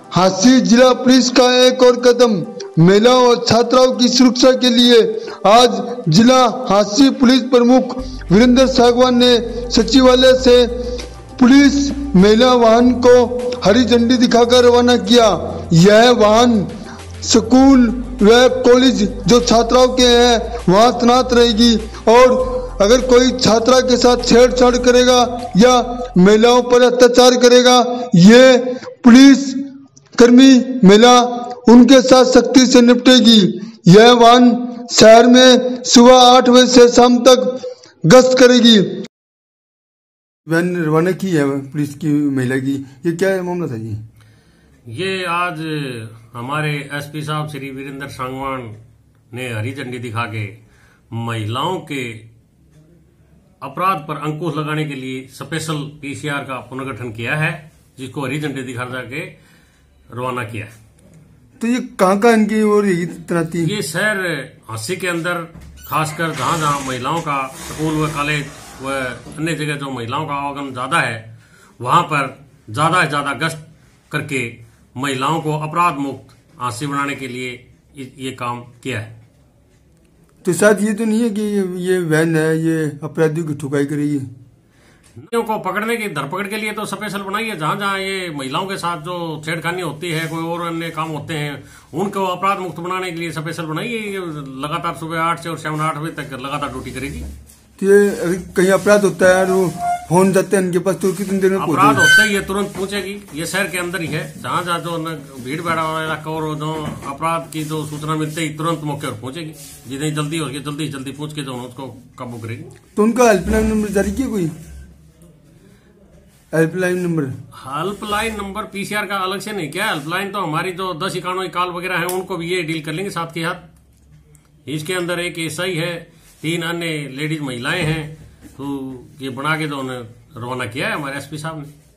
हांसी जिला पुलिस का एक और कदम महिलाओं और छात्राओं की सुरक्षा के लिए आज जिला हांसी पुलिस प्रमुख वीरेंद्र सागवान ने सचिवालय से पुलिस महिला वाहन को हरी झंडी दिखाकर रवाना किया। यह वाहन स्कूल व कॉलेज जो छात्राओं के हैं वहां तैनात रहेगी और अगर कोई छात्रा के साथ छेड़छाड़ करेगा या महिलाओं पर अत्याचार करेगा, ये पुलिस कर्मी महिला उनके साथ सख्ती से निपटेगी। यह वाहन शहर में सुबह 8 बजे से शाम तक गश्त करेगी। वैन रवाना की है पुलिस की महिला की, ये क्या मामला था जी? ये आज हमारे एसपी साहब श्री वीरेंद्र सांगवान ने हरी झंडी दिखा के महिलाओं के अपराध पर अंकुश लगाने के लिए स्पेशल पीसीआर का पुनर्गठन किया है, जिसको हरी झंडी दिखा के रवाना किया है। तो ये कहाँ इनकी और तैनाती? ये शहर हांसी के अंदर खासकर जहाँ महिलाओं का स्कूल व कॉलेज व अन्य जगह जो महिलाओं का आवागमन ज्यादा है वहां पर ज्यादा से ज्यादा गश्त करके महिलाओं को अपराध मुक्त हांसी बनाने के लिए ये काम किया है। तो शायद ये तो नहीं है कि ये वैन है ये अपराधियों की ठुकाई करेगी? को पकड़ने की धरपकड़ के लिए तो स्पेशल बनाई है। जहां जहां ये महिलाओं के साथ जो छेड़खानी होती है, कोई और अन्य काम होते हैं, उनको अपराध मुक्त बनाने के लिए स्पेशल बनाई है। ये लगातार सुबह 8 से और शाम 8 बजे तक लगातार ड्यूटी करेगी। तो ये कहीं अपराध होता है वो फोन जाते हैं इनके पास तो कितनी देर में अपराध होता है ये तुरंत पूछेगी। ये शहर के अंदर ही है, जहां जहां जो भीड़ भाड़ वाला इलाका और जो अपराध की जो सूचना मिलते ही तुरंत मौके पर पहुंचेगी। जितनी जल्दी होगी जल्दी पूछ के जो उसको काबू करेगी। तो उनका हेल्पलाइन नंबर जारी किया कोई? हेल्पलाइन नंबर पीसीआर का अलग से नहीं किया। हेल्पलाइन तो हमारी जो 1091 कॉल वगैरह है उनको भी ये डील कर लेंगे साथ के साथ। इसके अंदर एक एसआई है, 3 अन्य लेडीज महिलाएं हैं, तो ये बना के तो उन्हें रवाना किया है हमारे एसपी साहब ने।